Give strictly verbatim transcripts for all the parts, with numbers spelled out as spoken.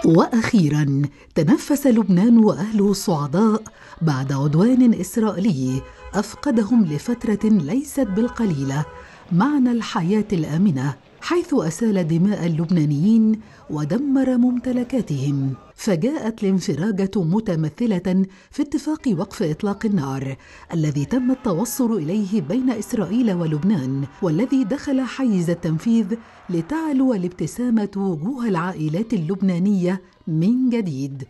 وأخيراً تنفس لبنان وأهله صعداء بعد عدوان إسرائيلي أفقدهم لفترة ليست بالقليلة معنى الحياة الآمنة، حيث أسال دماء اللبنانيين ودمر ممتلكاتهم. فجاءت الانفراجة متمثلة في اتفاق وقف إطلاق النار الذي تم التوصل إليه بين إسرائيل ولبنان، والذي دخل حيز التنفيذ لتعلو الابتسامة وجوه العائلات اللبنانية من جديد.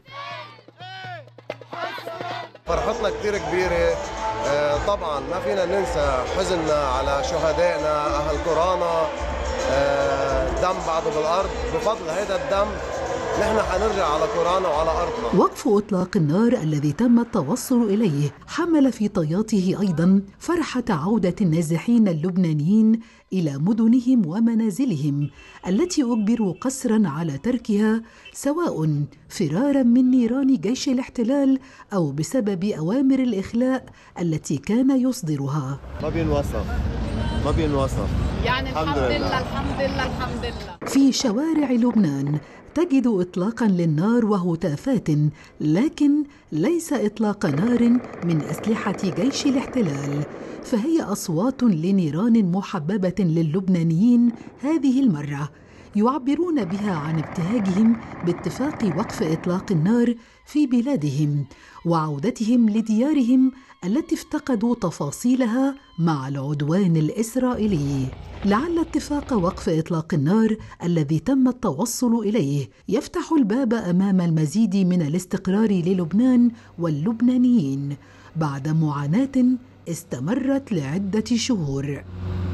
فرحتنا كتير كبيرة، طبعا ما فينا ننسى حزننا على شهدائنا أهل كورانا، دم بعده بالأرض. بفضل هذا الدم نحن حنرجع على كورانا وعلى أرضنا. وقف إطلاق النار الذي تم التوصل إليه حمل في طياته أيضا فرحة عودة النازحين اللبنانيين إلى مدنهم ومنازلهم التي أجبروا قسرا على تركها، سواء فرارا من نيران جيش الاحتلال أو بسبب أوامر الإخلاء التي كان يصدرها. ما بينوصف ما بينوصف يعني الحمد لله الحمد لله الحمد لله. في شوارع لبنان تجد إطلاقاً للنار وهتافات، لكن ليس إطلاق نار من أسلحة جيش الاحتلال، فهي أصوات لنيران محببة للبنانيين هذه المرة، يعبرون بها عن ابتهاجهم باتفاق وقف إطلاق النار في بلادهم وعودتهم لديارهم التي افتقدوا تفاصيلها مع العدوان الإسرائيلي. لعل اتفاق وقف إطلاق النار الذي تم التوصل إليه يفتح الباب أمام المزيد من الاستقرار للبنان واللبنانيين بعد معاناة استمرت لعدة شهور.